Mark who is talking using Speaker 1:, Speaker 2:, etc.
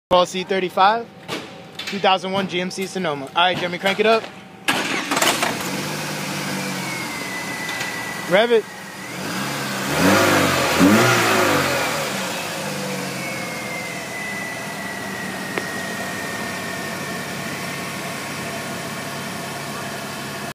Speaker 1: C35, 2001 GMC Sonoma. All right, Jeremy, crank it up. Rev it.